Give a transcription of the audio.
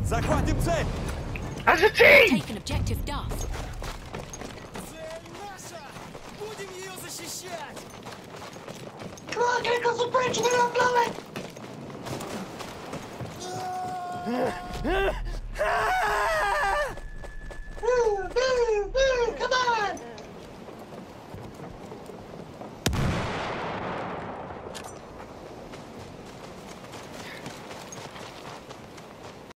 Захватим цель! As a team! Taken objective Duff. Цель наша! Будем ее защищать! Come on, get across the bridge, they're not blowing!